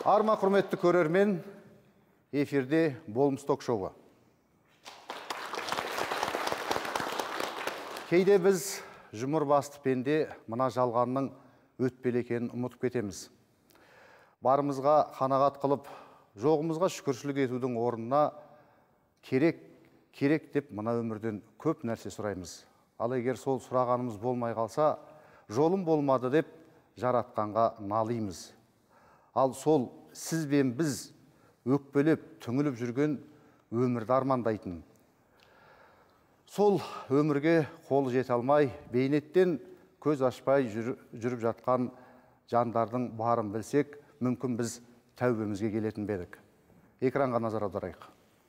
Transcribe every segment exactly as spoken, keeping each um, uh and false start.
Арма құрметті көрермен, эфирде болмыс ток-шоуы. Кейде біз жұмыр басты пенде мына жалғанның өтпелі екенін ұмытып кетеміз. Барымызға қанағат қылып, жоғымызға шүкіршілік етудің орнына керек, керек деп мына өмірден көп нәрсе сұраймыз. Ал егер сол сұрағанымыз болмай қалса, жолым болмады деп жаратқанға налимыз. Ал сол сіз бен біз өкпелеп, түңіліп жүрген өмірді армандайтын. Сол өмірге қолы жете алмай, бейнеттен көз ашпай жүріп жатқан жандардың барын білсек, мүмкін біз тәубемізге келетін бедік. Экранға назар аударайық.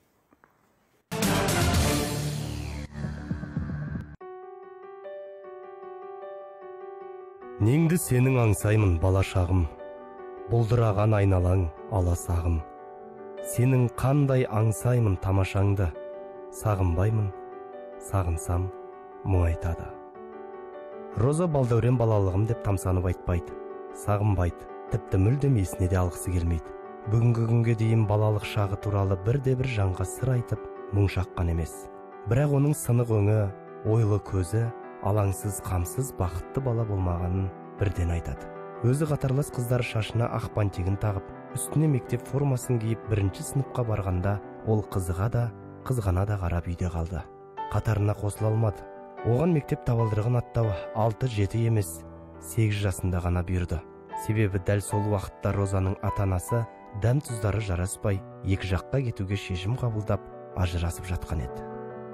Неңді сенің аңсаймын, бала шағым, бұлдыраған айналаң ала сағым. Сенің қандай аңсаймын тамашаңды, сағынбаймын, сағынсам мұң айтады. Роза балдәурен балалығым деп тамсанып айтпайды, сағынбайды, тіпті мүлдем есіне де алғысы келмейді. Бүгінгі күнге дейін балалық шағы туралы бірде-бір жанға сыр айтып, мұң шаққан емес. Бірақ оның сынық өңі, ойлы көзі, алаңсыз, қамсыз, бақытты бала болмағанын бірден айтады. Өзі қатарлас қыздар шашына ақ бантигін тағып, үстіне мектеп формасын киіп бірінші сыныпқа барғанда, ол қызыға да, қызғана да қарап үйде қалды. Қатарына қосыла алмады. Оған мектеп табалдырығын аттауы алты жеті емес, сегіз жасында ғана бұйырды. Себебі дәл сол уақытта Розаның ата-анасы дәм тұздары жараспай, екі жаққа кетуге шешім қабылдап, ажырасып жатқан еді.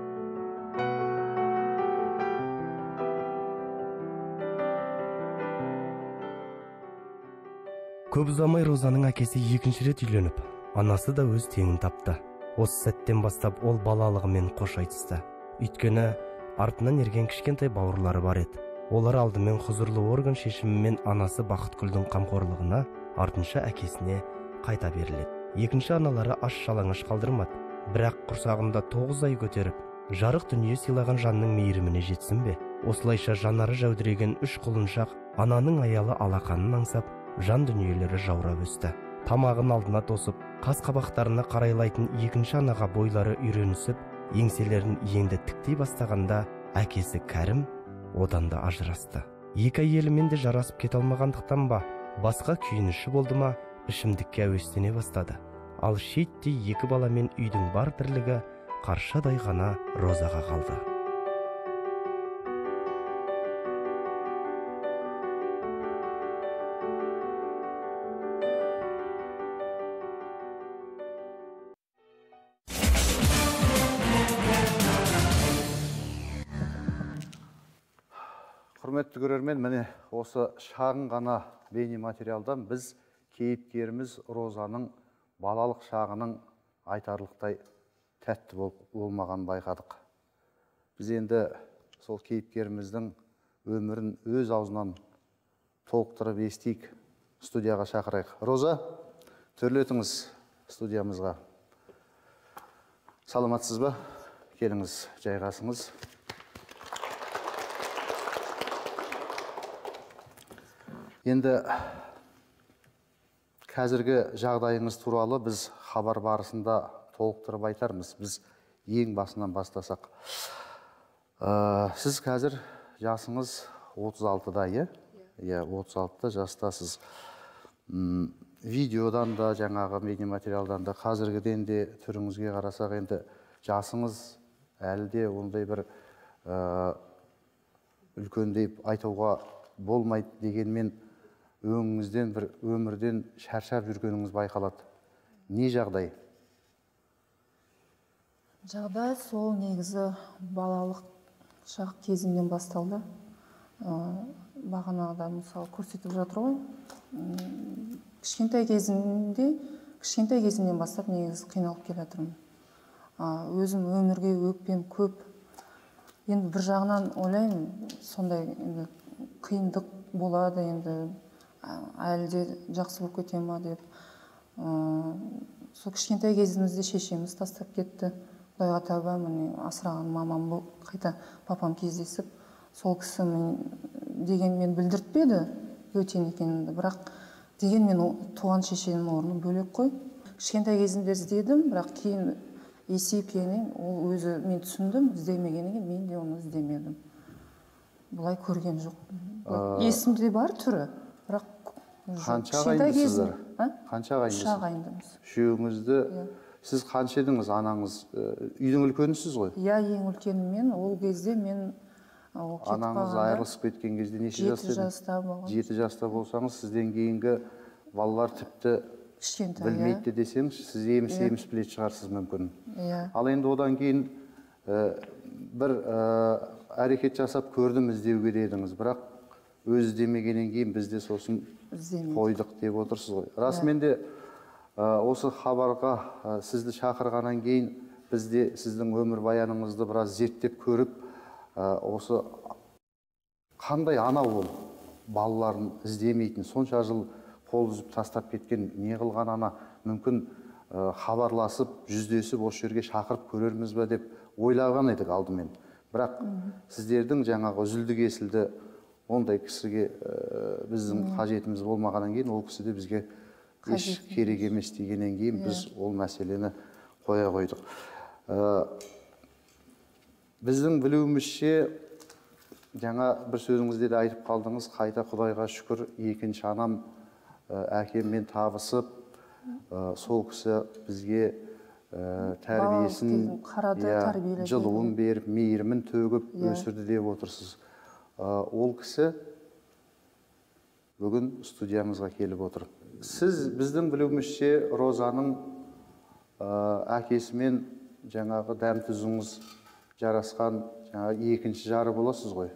Көп ұзамай Розаның әкесі екінші рет үйленіп, анасы да өз теңін тапты. Осы сәттен бастап ол балалығымен қош айтысты. Өйткені артынан ерген кішкентай бауырлары бар еді. Олар алдымен құзырлы орган шешімімен анасы Бақытгүлдің қамқорлығына, артынша әкесіне қайта беріледі. Екінші аналары аш жалаңаш қалдырмады. Бірақ құрсағында тоғыз ай көтеріп, жарық дүние сыйлаған жанның мейіріміне жетсін бе? Осылайша жанары жәудіреген үш құлыншақ ананың аялы алақанын аңсап, жан дүниелері жаурап өсті. Тамағын алдына тосып, қас қабақтарына қарайлайтын екінші анаға бойлары үйренісіп, еңселерін енді тіктей бастағанда, әкесі Кәрім одан да ажырасты. Екі әйелімен де жарасып кете алмағандықтан ба, басқа күйініші болды ма, ішімдікке әуестене бастады. Ал шеттей екі баламен үйдің бар тірлігі қаршадай ғана Розаға қалды. Құрметті көрермен, міне осы шағын ғана бейне материалдан біз кейіпкеріміз Розаның балалық шағының айтарлықтай тәтті болмаған байқадық. Біз енді сол кейіпкеріміздің өмірін өз аузынан толықтырып естейік, студияға шақырайық. Роза, төрлетіңіз студиямызға. Саламатсыз ба? Келіңіз, жайғасыңыз. Енді қазіргі жағдайыңыз туралы біз хабар барысында толықтырып айтармыз. Біз ең басынан бастасақ. Сіз қазір жасыңыз отыз алтыда, е? Иә, отыз алтыда жастасыз. Видеодан да, жаңағы бейнематериалдан да, қазіргіден де түріңізге қарасақ, енді жасыңыз әлі де ондай бір үлкендеп айтуға болмайды дегенмен, өңіңізден бір өмірден шаршап жүргеніңіз байқалады. Не жағдай? Жағдай сол негізі балалық шақ кезімнен басталды. Бағанағыда мысалы көрсетіп жатыр ғой. Кішкентай кезімде, кішкентай кезімнен бастап негізі қиналып келе жатырмын. Өзім өмірге өкпем көп. Енді бір жағынан ойлаймын, сондай қиындық болады, енді әлі де жақсы болып кете ма деп. Сол кішкентай кезімізде шешеміз тастап кетті. Құдайға тәуба, міне асыраған мамам болып, қайта папам кездесіп, сол кісі деген мен білдіртпеді өтен екенімді. Бірақ дегенмен туған шешенің орны бөлек қой. Кішкентай кезімде іздедім, бірақ кейін есейіп келгеннен ол өзі мен түсіндім, іздемегеннен кейін мен де оны іздемедім. Бұлай көрген жоқ. Есімде бар түрі, бірақ қанша ағайындысыздар? Қанша ағайындысыз? Үш ағайындымыз. Үшеуіңізді сіз қанша едіңіз, анаңыз үйдің үлкенісіз ғой? Иә, ең үлкені мен. Ол кезде мен анаңыз айырылысып кеткен кезде неше жаста едіңіз? жеті жаста болған. жеті жаста болсаңыз, сізден кейінгі балалар тіпті білмейді десеңіз, сіз еміс-еміс білетін шығарсыз мүмкін. Ал енді одан кейін бір әрекет жасап көрдім, іздеуге дедіңіз, бірақ өз іздемегеннен кейін бізде сосын қойдық деп отырсыз ғой. Расымен де осы хабарға сізді шақырғаннан кейін бізде сіздің өмір баяныңызды біраз зерттеп көріп, осы қандай ана ол балаларын іздемейтін, сонша жыл қол үзіп тастап кеткен не қылған ана, мүмкін хабарласып, жүздесіп осы жерге шақырып көрерміз бе деп ойлаған едік алдымен. Бірақ сіздердің жаңағы үзілді кесілді ондай кісіге біздің қажетіміз болмағаннан кейін, ол кісі де бізге еш керек емес дегеннен кейін біз ол мәселені қоя қойдық. Біздің білуімізше, жаңа бір сөзіңізде де айтып қалдыңыз, қайта Құдайға шүкір, екінші анам әкеммен табысып, сол кісі бізге тәрбиесін, жылуын беріп, мейірімін төгіп өсірді деп отырсыз. Ол кісі бүгін студиямызға келіп отыр. Сіз біздің білуімізше Розаның әкесімен жаңағы дәм тұзыңыз жарасқан екінші жары боласыз ғой.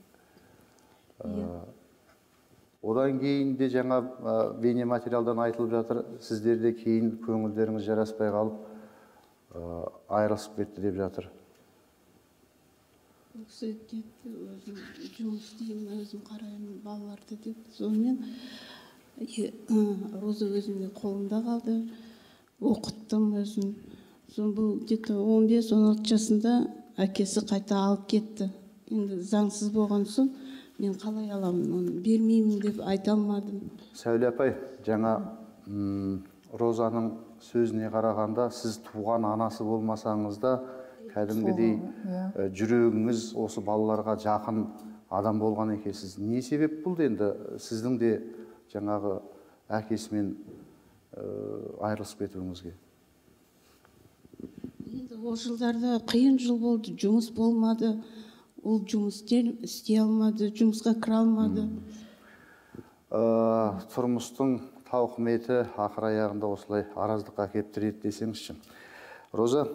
Одан кейін де жаңа бейнематериалдан айтылып жатыр, сіздерде кейін көңілдеріңіз жараспай қалып, айырылысып кетті деп жатыр. Ол кісі кетті, өзім жұмыс істеймін, өзім қараймын балаларды деп. Сонымен Роза өзімде қолымда қалды, оқыттым өзім. Сон бұл где-то он бес он алты жасында әкесі қайта алып кетті. Енді заңсыз болған соң мен қалай аламын, оны бермеймін деп айта алмадым. Сәуле апай, жаңа Розаның сөзіне қарағанда, сіз туған анасы болмасаңыз да, кәдімгідей жүрегіңіз осы балаларға жақын адам болған екенсіз. Не себеп болды енді сіздің де жаңағы әкесімен айырылысып кетуіңізге? Енді ол жылдарда қиын жыл болды, жұмыс болмады. Ол жұмыс істей алмады, жұмысқа кіре алмады. Тұрмыстың тауқыметі ақыр аяғында осылай араздыққа әкеліп тіреді десеңізші. Роза,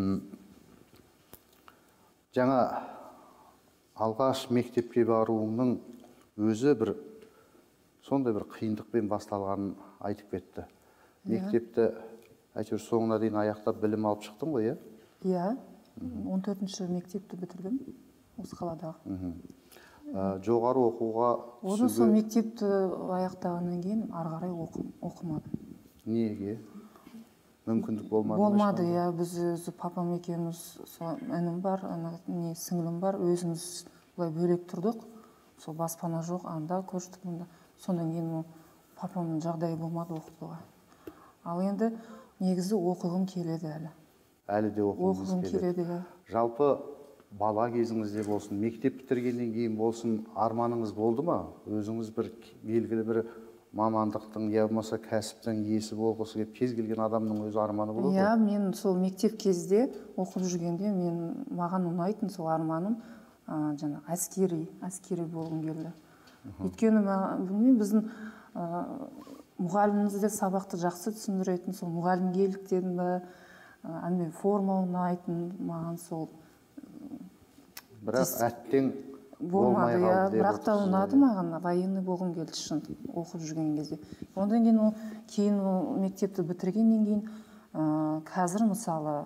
жаңа алғаш мектепке баруыңның өзі бір сондай бір қиындықпен басталғанын айтып кетті. Мектепті әйтеуір соңына дейін аяқтап білім алып шықтың ғой, иә? Иә, он төртінші мектепті бітірдім. Осы қаладағы. Жоғары оқуға Оны сол мектепті аяқтағаннан кейін ары қарай оқымадым. Неге? Мүмкіндік болмады? Болмады, иә. Біз өзі папам екеуміз, інім бар, сіңілім бар, өзіміз бұлай бөлек тұрдық. Сол баспана жоқ, анда көштік мұнда. Содан кейін папамның жағдайы болмады оқытуға. Ал енді негізі оқығым келеді әлі. Әлі де оқығыңыз келеді. Жалпы бала кезіңізде болсын, мектеп бітіргеннен кейін болсын, арманыңыз болды ма? Өзіңіз бір белгілі бір мамандықтың, я болмаса кәсіптің иесі болғысы келіп, кез келген адамның өз арманы болады ғой? Иә, мен сол мектеп кезде оқып жүргенде мен маған ұнайтын сол арманым жаңа әскери, әскери болғым келді. Өйткені білмеймін, біздің мұғаліміміз де сабақты жақсы түсіндіретін, сол мұғалімгерліктен бе, әнмен форма ұнайтын, маған сол бірақ әттең болмады, иә, бірақ та ұнады маған, военный болғым келді шын оқып жүрген кезде. Ондан кейін ол кейін мектепті бітіргеннен кейін қазір мысалы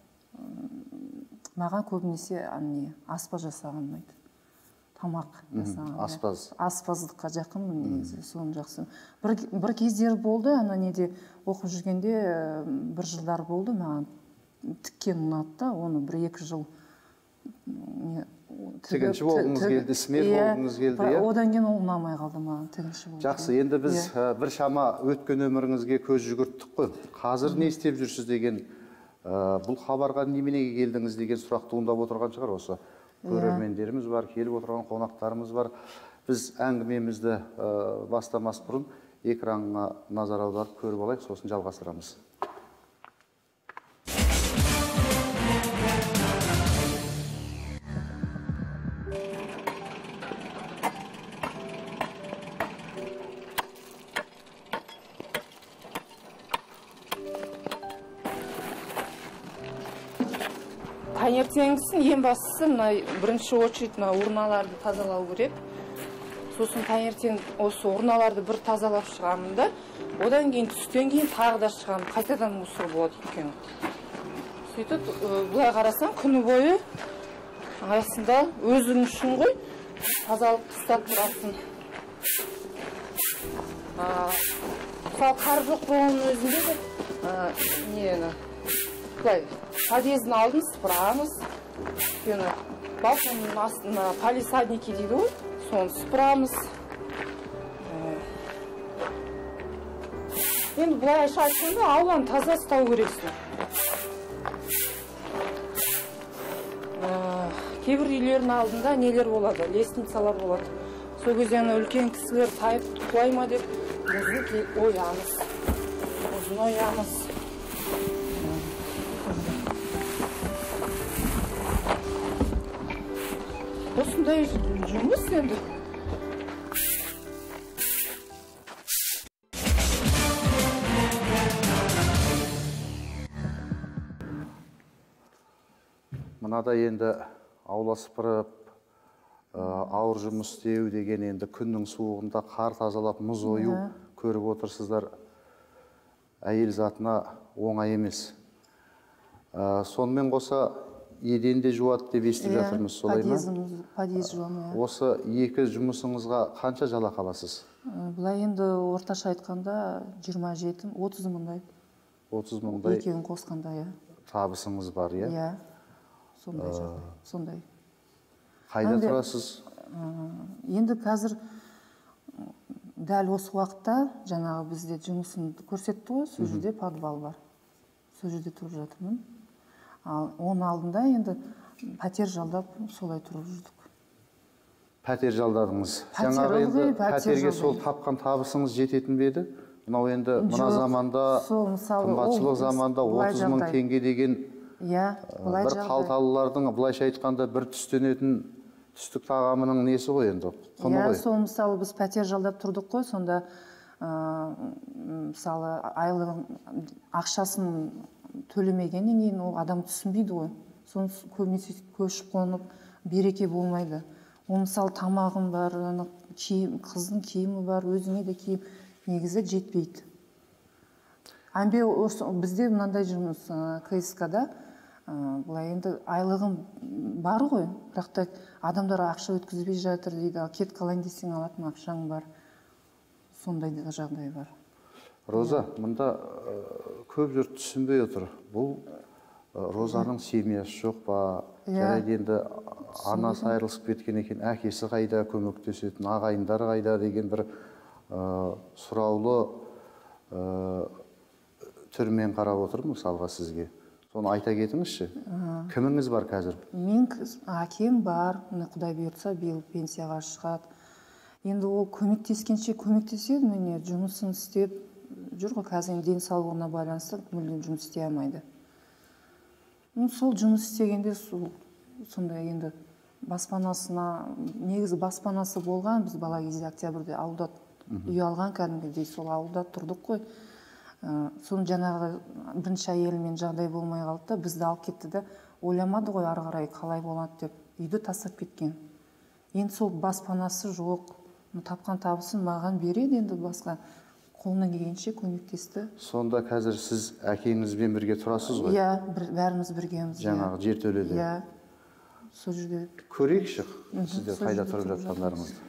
маған көбінесе аспаз жасаған ұнайды. Тамақ жасаған. Аспаз. Аспаздыққа жақынмын негізі, соны жақсы. Бір кездер болды, ана неде оқып жүргенде бір жылдар болды, маған тіккен ұнады да, оны бір екі жыл тігінші болғыңыз келді, ісмер болғыңыз келді, иә? Одан кейін ол ұнамай қалды маған, тігінші болған. Жақсы, енді біз бір шама өткен өміріңізге көз жүгірттік қой. Қазір не істеп жүрсіз деген, бұл хабарға неменеге келдіңіз деген сұрақ туындап отырған шығар. Осы көрермендеріміз бар, келіп отырған қонақтарымыз бар. Біз әңгімемізді бастамас бұрын экранға назар аударып көріп алайық, сосын жалғастырамыз. Таңертеңгісін ең бастысы мына бірінші очередь мына урналарды тазалау керек. Сосын таңертең осы урналарды бір тазалап шығамын да, одан кейін түстен кейін тағы да шығамын, қайтадан мусор болады екен. Сөйтіп, бұлай қарасаң, күні бойы аясында өзің үшін ғой, тазалық қыстап тұрасың. Мысалы, қар жоқ болғанның өзінде де, нені, бұлай, подъездің алдын сыпырамыз. Балконның астына палисадники дейді ғой, соны сыпырамыз. Енді бұлай айтқанда ауланы таза ұстау керексің. Кейбір үйлердің алдында нелер болады, лестницалар болады. Сол кезде үлкен кісілер тайып құлай ма деп, өзін оямыз. Өзін оямыз. Осындай жұмыс енді. Мынада енді аула сыпырып, ауыр жұмыс істеу деген енді күннің суығында қар тазалап, мұз ою көріп отырсыздар. Әйел затына оңай емес. Сонымен қоса еденде жуады деп естіп жатырмыз, солай ма? Подъезд жуамын. Осы екі жұмысыңызға қанша жалақы аласыз? Бұлай енді орташа айтқанда жиырма жеті, отыз мыңдай. отыз мыңдай. Екеуін қосқанда, иә. Табысыңыз бар, иә? Иә. Сондай жағдай, сондай. Қайда тұрасыз? Енді қазір дәл осы уақытта жаңағы бізде жұмысын көрсетті ғой, сол жерде подвал бар. Сол жерде тұрып жатырмын. Ал оның алдында енді пәтер жалдап солай тұрып жүрдік. Пәтер жалдадыңыз. Жаңағы енді пәтерге сол тапқан табысыңыз жететін бе еді? Мынау енді мына заманда, қымбатшылық заманда отыз мың теңге деген бір қалталылардың былайша айтқанда бір түстенетін түстік тағамының несі ғой енді, құны ғой. Сол мысалы біз пәтер жалдап тұрдық қой, сонда мысалы айлығын ақшасын төлемегеннен кейін ол адам түсінбейді ғой. Соны көбінесе көшіп қонып береке болмайды. Ол мысалы тамағым бар, қыздың киімі бар, өзіңе де киім негізі жетпейді. Әмбе бізде мынандай жұмыс КСК-да былай енді айлығым бар ғой, бірақ та адамдар ақша өткізбей жатыр дейді, кет қалайын десең алатын ақшаң бар. Сондай жағдай бар. Роза, мұнда көп жұрт түсінбей отыр. Бұл Розаның семьясы жоқ па? Жарайды енді анасы айырылысып кеткен екен, әкесі қайда көмектесетін, ағайындары қайда деген бір сұраулы түрмен қарап отыр мысалға сізге. Соны айта кетіңізші. Кіміңіз бар қазір? Мен әкем бар, Құдай бұйыртса биыл пенсияға шығады. Енді ол көмектескенше көмектеседі, міне жұмысын істеп жүр ғой, қазір денсаулығына байланысты мүлдем жұмыс істей алмайды. Сол жұмыс істегенде сондай енді баспанасына, негізі баспанасы болған, біз бала кезде октябрьде ауылда үй алған кәдімгідей, сол ауылда тұрдық қой. Соны жаңағы бірінші әйелімен жағдай болмай қалды да, бізді алып кетті де, ойламады ғой ары қарай қалай болады деп, үйді тастап кеткен. Енді сол баспанасы жоқ, тапқан табысын маған береді, енді басқа қолынан келгенше көмектесті. Сонда қазір сіз әкеңізбен бірге тұрасыз ғой? Иә, бәріміз біргеміз. Жаңағы жертөледе. Иә, сол жерде. Көрейікші сіздер қайда тұрып жатқандарыңызды.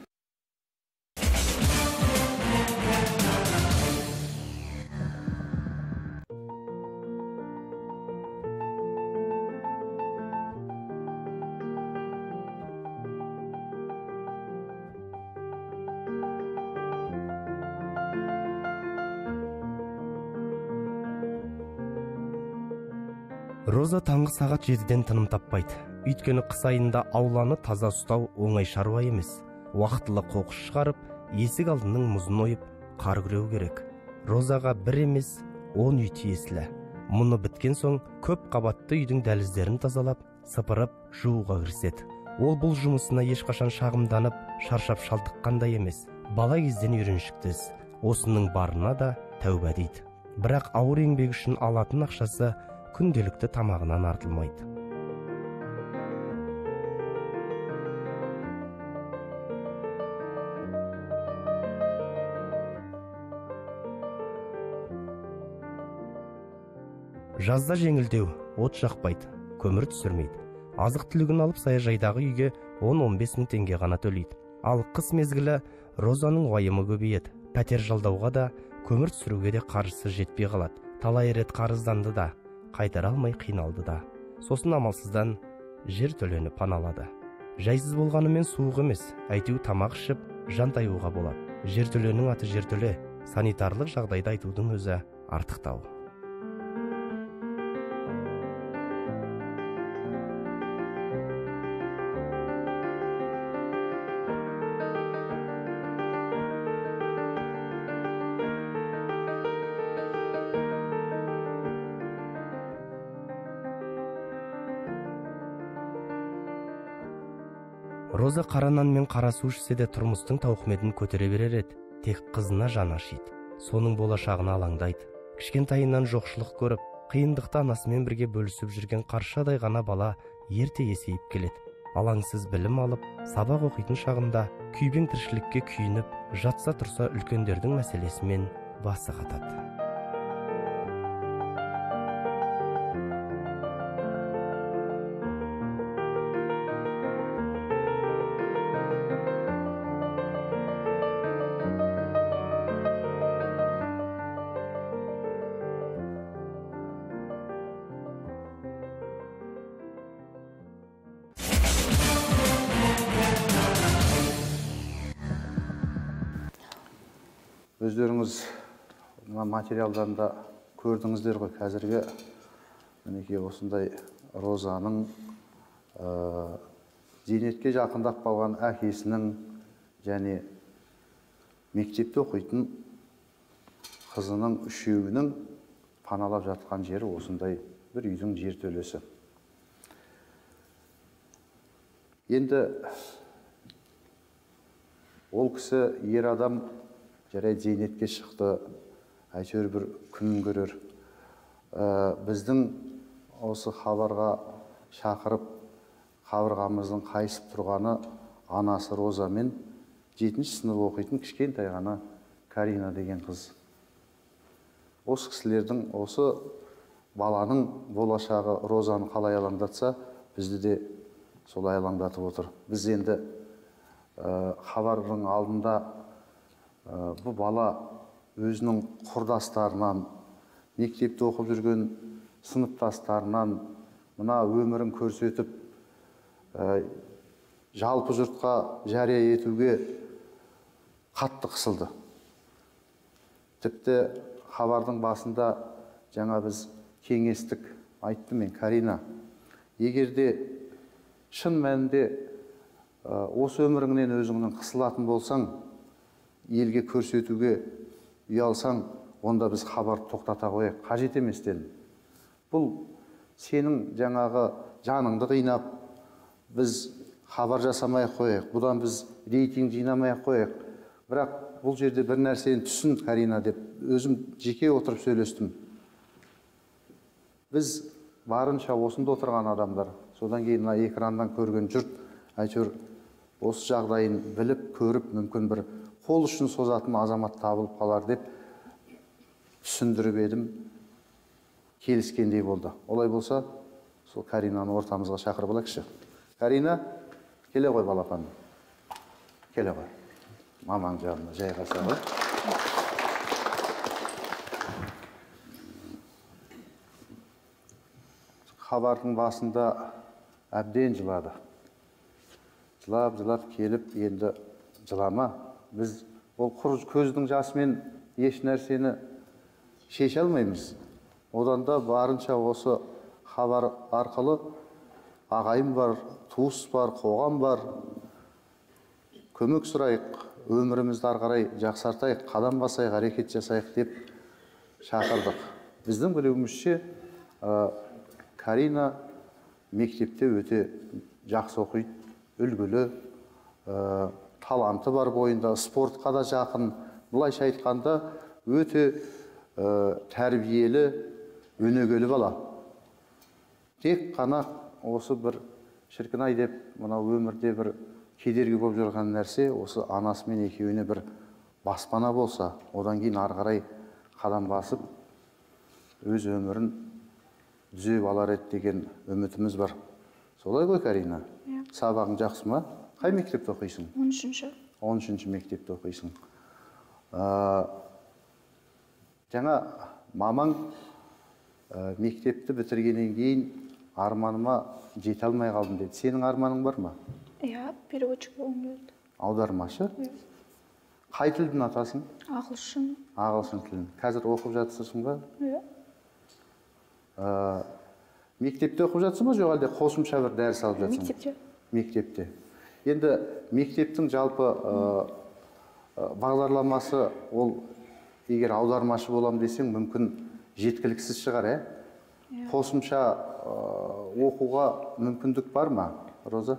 Роза таңғы сағат жетіден тыным таппайды. Өйткені қыс айында ауланы таза ұстау оңай шаруа емес. Уақытылы қоқыс шығарып, есік алдының мұзын ойып, қар күреу керек. Розаға бір емес, он үй тиесілі. Мұны біткен соң көп қабатты үйдің дәліздерін тазалап, сыпырып, жууға кіріседі. Ол бұл жұмысына ешқашан шағымданып, шаршап шалдыққандай емес. Бала кезден үйреншікті. Осының барына да тәуба дейді. Бірақ ауыр еңбек үшін алатын ақшасы күнделікті тамағынан артылмайды. Жазда жеңілдеу, от жақпайды, көмір түсірмейді. Азық түлігін алып саяжайдағы үйге он он бес мың теңге ғана төлейді. Ал қыс мезгілі Розаның уайымы көбейеді. Пәтер жалдауға да, көмір түсіруге де қаржысы жетпей қалады. Талай рет қарызданды да, қайтара алмай қиналды да. Сосын амалсыздан жер төлені паналады. Жайсыз болғанымен суық емес, әйтеу тамақ ішіп, жантаюға болады. Жер төленің аты жер төле, санитарлық жағдайды айтудың өзі артықтау. Роза қара нан мен қара су ішсе де тұрмыстың тауқыметін көтере берер еді. Тек қызына жаны ашиды. Соның болашағына алаңдайды. Кішкентайынан жоқшылық көріп, қиындықты анасымен бірге бөлісіп жүрген қаршадай ғана бала ерте есейіп келеді. Алаңсыз білім алып, сабақ оқитын шағында күйбең тіршілікке күйініп, жатса тұрса үлкендердің мәселесімен басы қатады. Өздеріңіз материалдарында көрдіңіздер ғой, қазіргі мінекей осындай Розаның зейнетке жақындап қалған әкесінің және мектепте оқитын қызының үшеуінің паналап жатқан жері осындай бір үйдің жертөлесі. Енді ол кісі ер адам жарайды зейнетке шықты, әйтеуір бір күн көрер. Біздің осы хабарға шақырып, қабырғамыздың қайысып тұрғаны анасы Роза мен жетінші сынып оқитын кішкентай ғана Карина деген қыз. Осы кісілердің, осы баланың болашағы Розаны қалай алаңдатса, бізді де солай алаңдатып отыр. Біз енді хабардың алдында бұл бала өзінің құрдастарынан, мектепте оқып жүрген сыныптастарынан мына өмірін көрсетіп, жалпы жұртқа жария етуге қатты қысылды. Тіпті хабардың басында жаңа біз кеңестік айтты мен, Карина, егерде шын мәнінде осы өміріңнен өзіңнің қысылатын болсаң, елге көрсетуге ұялсаң, онда біз хабарды тоқтата қояйық, қажет емес дедім. Бұл сенің жаңағы жаныңды қинап, біз хабар жасамай қояйық, бұдан біз рейтинг жинамай қояйық. Бірақ бұл жерде бір нәрсені түсін, Карина, деп өзім жеке отырып сөйлестім. Біз барынша осында отырған адамдар, содан кейін экрандан көрген жұрт, әйтеуір осы жағдайын біліп, көріп, мүмкін бір қол үшін созатын азамат табылып қалар деп түсіндіріп едім, келіскендей болды. Олай болса, сол Каринаны ортамызға шақырып алайықшы. Карина, келе ғой балапан. Келе ғой. Мамаң жағына жайғаса ғой. Хабардың басында әбден жылады. Жылап, жылап келіп, енді жылама. Біз ол құр көздің жасымен еш нәрсені шеше алмаймыз. Одан да барынша осы хабар арқылы ағайын бар, туыс бар, қоғам бар. Көмек сұрайық, өмірімізді ары қарай жақсартайық, қадам басайық, әрекет жасайық деп шақырдық. Біздің білуімізше Карина мектепте өте жақсы оқиды, үлгілі, таланты бар бойында, спортқа да жақын. Бұлайша айтқанда өте тәрбиелі, өнегелі бала. Тек қана осы бір шіркін-ай деп, мынау өмірде бір кедергі болып жүрген нәрсе, осы анасымен екеуіне бір баспана болса, одан кейін ары қарай қадам басып, өз өмірін түзеп алар еді деген үмітіміз бар. Солай ғой, Карина? Сабағың жақсы ма? Қай мектепте оқисың? он үшінші. он үшінші мектепте оқисың. Жаңа мамаң мектепті бітіргеннен кейін арманыма жете алмай қалдым деді. Сенің арманың бар ма? Иә, переводчик болғым келді. Аудармашы? Қай тілдің атасың? Ағылшын. Ағылшын тілін. Қазір оқып жатырсың ба? Иә. Мектепте оқып жатсың ба, жоқ әлде қосымша бір дәріс алып жатсың? Мектепте. Мектепте. Енді мектептің жалпы бағдарламасы, ол егер аудармашы болам десең, мүмкін жеткіліксіз шығар, ә? Қосымша оқуға мүмкіндік бар ма, Роза?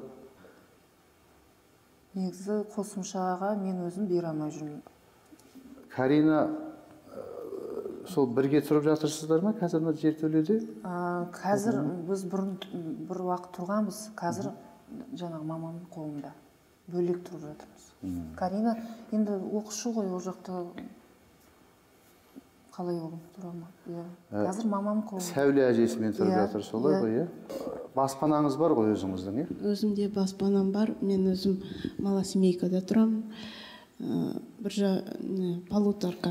Негізі қосымшаға мен өзім бере алмай жүрмін. Карина, сол бірге тұрып жатырсыздар ма қазір мына жертөледе? Қазір біз бұрын бір уақыт тұрғанбыз, қазір жаңағы мамамның қолында бөлек тұрып жатырмыз. Карина енді оқушы ғой, ол жақта қалай ол тұра алмады. Қазір мамамның қолында. Сәуле әжесімен тұрып жатыр, солай ғой, иә? Баспанаңыз бар ғой өзіңіздің, иә? Өзімде баспанам бар, мен өзім Малосемейкада тұрамын. Бір жа полуторка.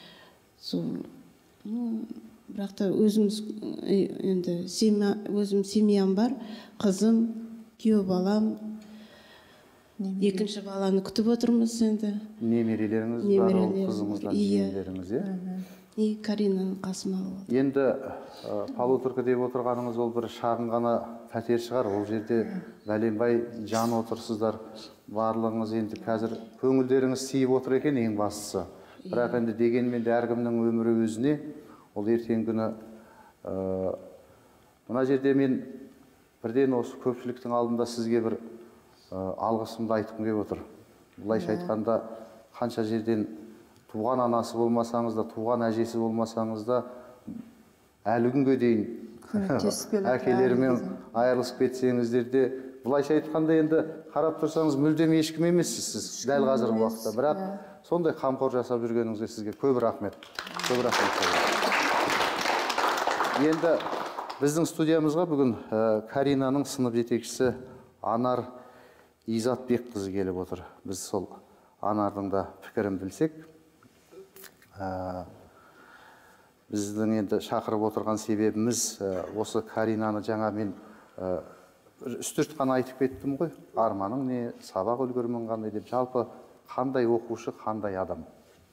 Бірақ та өзіміз енді өзім семьям бар, қызым, күйеу балам, екінші баланы күтіп отырмыз енді. Немерелеріңіз бар, ол қызыңыздан жиендеріңіз, иә? И Каринаның қасыма алып. Енді полуторка деп отырғаныңыз ол бір шағын ғана пәтер шығар, ол жерде бәленбай жан отырсыздар. Барлығыңыз енді қазір көңілдеріңіз сиіп отыр екен, ең бастысы. Бірақ енді дегенмен де әркімнің өмірі өзіне, ол ертең күні мына жерде мен бірден осы көпшіліктің алдында сізге бір алғысымды айтқым келіп отыр. Бұлайша айтқанда, қанша жерден туған анасы болмасаңыз да, туған әжесі болмасаңыз да, әлі күнге дейін әкелерімен айырылысып кетсеңіздер де, бұлайша айтқанда енді қарап тұрсаңыз мүлдем ешкім емессіз сіз дәл қазіргі уақытта. Бірақ сондай қамқор жасап жүргеніңізге сізге көп рахмет. Көп рахмет. Енді біздің студиямызға бүгін Каринаның сынып жетекшісі Анар Изатбекқызы келіп отыр. Біз сол Анардың да пікірін білсек. Біздің енді шақырып отырған себебіміз осы Каринаны жаңа мен үстірт қана айтып кеттім ғой. Арманың не, сабақ үлгерімің қандай деп, жалпы қандай оқушы, қандай адам?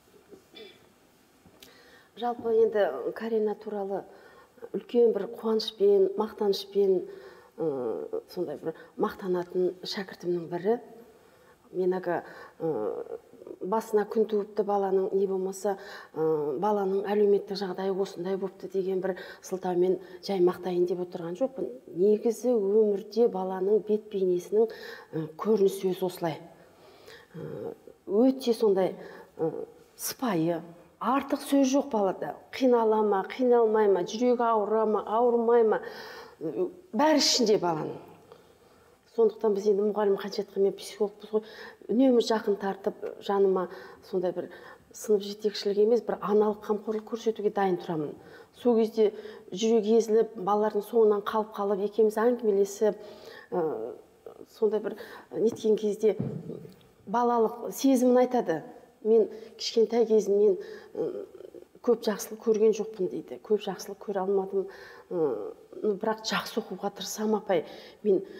Жалпы енді Карина туралы үлкен бір қуанышпен, мақтанышпен сондай бір мақтанатын шәкіртімнің бірі. Мен әгі басына күн туыпты баланың, не болмаса баланың әлеуметтік жағдайы осындай болыпты деген бір сылтаумен жай мақтайын деп отырған жоқпын. Негізі өмірде баланың бет бейнесінің көрінісі өзі осылай. Өте сондай сыпайы, артық сөз жоқ балада. Қинала ма, қиналмай ма, жүрегі ауыра ма, ауырмай ма, бәрі ішінде баланың. Сондықтан біз енді мұғалім қанша айтқанмен психологпыз ғой, үнемі жақын тартып, жаныма сондай бір сынып жетекшілік емес, бір аналық қамқорлық көрсетуге дайын тұрамын. Сол кезде жүрек езіліп, балалардың соңынан қалып қалып, екеуміз әңгімелесіп, сондай бір неткен кезде балалық сезімін айтады. Мен кішкентай кезімнен көп жақсылық көрген жоқпын дейді. Көп жақсылық көре алмадым, бірақ жақсы оқуға тырысамын апай. Мен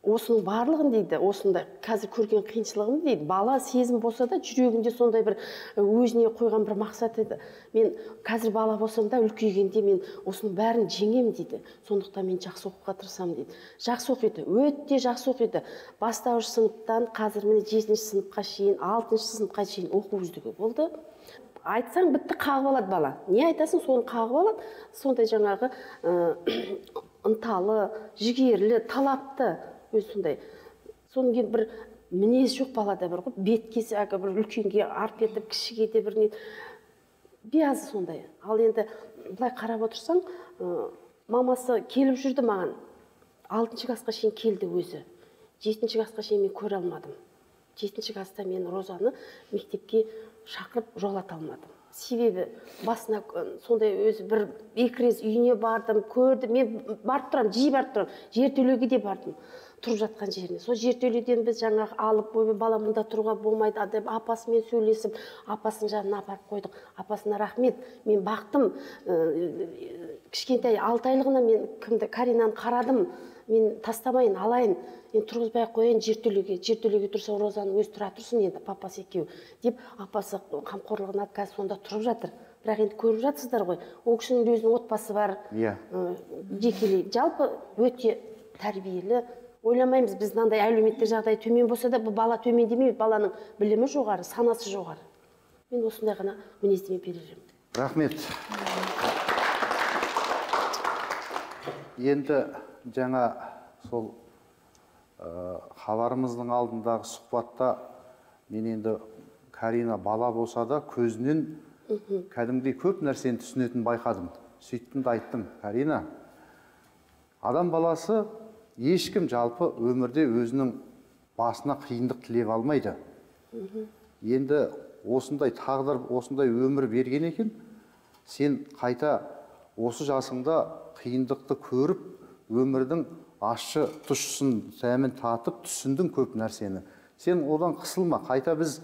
осының барлығын дейді, осындай қазір көрген қиыншылығын дейді, бала сезім болса да жүрегінде сондай бір өзіне қойған бір мақсат еді. Мен қазір бала болсам да үлкейгенде мен осының бәрін жеңем дейді. Сондықтан мен жақсы оқуға тырысамын дейді. Жақсы оқиды, өте жақсы оқиды. Бастауыш сыныптан қазір міне жетінші сыныпқа шейін, алтыншы сыныпқа шейін оқу үздігі болды. Айтсаң бітті, қағып алады бала. Не айтасың, соны қағып алады. Сондай жаңағы ынталы, жігерлі, талапты. Өз сондай. Соның кейін бір мінез жоқ балада бір ғой, беткесі әгі бір үлкенге арп етіп, кішіге де бір не. Биязы сондай. Ал енді былай қарап отырсаң, мамасы келіп жүрді маған. алтыншы классқа шейін келді өзі. жетінші классқа шейін мен көре алмадым. жетінші класста мен Розаны мектепке шақырып жолата алмадым. Себебі басына сондай өзі бір екі рет үйіне бардым, көрдім. Мен барып тұрам, жиі барып тұрам. Жертөлеге де бардым. Тұрып жатқан жеріне. Сол жертөледен біз жаңағы алып, бөбе бала мұнда тұруға болмайды деп апасымен сөйлесіп, апасының жанына апарып қойдық. Апасына рахмет. Мен бақтым. Кішкентай алты айлығына мен кімді Каринаны қарадым. Мен тастамайын, алайын. Мен тұрғызбай қояйын жертөлеге. Жертөлеге тұрса Розаның өзі тұра тұрсын енді, папасы екеуі. Деп апасы қамқорлығына қазір сонда тұрып жатыр. Бірақ енді көріп жатсыздар ғой. Ол кісінің өзінің отбасы бар. Иә. Жекелей. Жалпы өте тәрбиелі. Ойламаймыз, біз мынандай әлеуметтік жағдай төмен болса да, бұл бала төмен демейміз, баланың білімі жоғары, санасы жоғары. Мен осындай ғана мінездеме берерім. Рахмет. Енді жаңа сол хабарымыздың алдындағы сұхбатта мен енді Карина бала болса да көзінен кәдімгідей көп нәрсені түсінетін байқадым. Сөйттім де айттым, Карина, адам баласы ешкім жалпы өмірде өзінің басына қиындық тілеп алмайды. Енді осындай тағдыр, осындай өмір берген екен, сен қайта осы жасыңда қиындықты көріп, өмірдің ащы тұщысын сәмін татып, түсіндің көп нәрсені. Сен одан қысылма, қайта біз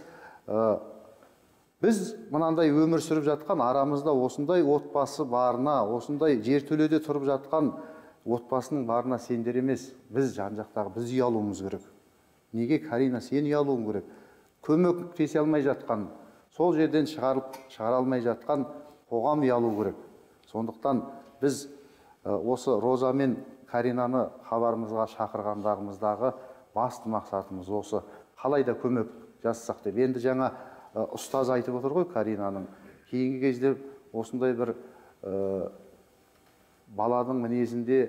біз мынандай өмір сүріп жатқан арамызда осындай отбасы барына, осындай жертөледе тұрып жатқан отбасының барына сендер емес, біз жан-жақтағы біз ұялуымыз керек. Неге, Карина, сен ұялуың керек? Көмектесе алмай жатқан, сол жерден шығарып шығара алмай жатқан қоғам ұялу керек. Сондықтан біз осы Роза мен Каринаны хабарымызға шақырғандағымыздағы басты мақсатымыз осы. Қалайда көмек жасасақ деп. Енді жаңа ұстаз айтып отыр ғой Каринаның. Кейінгі кезде осындай бір баланың мінезінде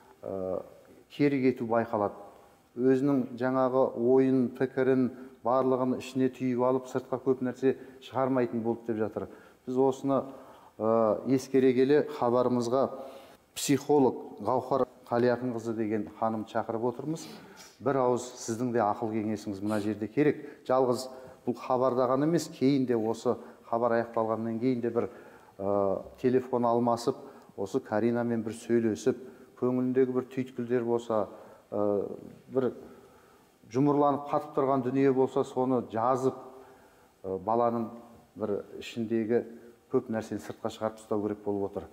кері кету байқалады. Өзінің жаңағы ойын, пікірін, барлығын ішіне түйіп алып, сыртқа көп нәрсе шығармайтын болды деп жатыр. Біз осыны ескере келе хабарымызға психолог Гаухар Қалиақынқызы деген ханым шақырып отырмыз. Бір ауыз сіздің де ақыл кеңесіңіз мына жерде керек. Жалғыз бұл хабарда ғана емес, кейін де осы хабар аяқталғаннан кейін де бір телефон алмасып, осы Каринамен бір сөйлесіп, көңіліндегі бір түйткілдер болса, бір жұмырланып қатып тұрған дүние болса, соны жазып, баланың бір ішіндегі көп нәрсені сыртқа шығарып тастау керек болып отыр.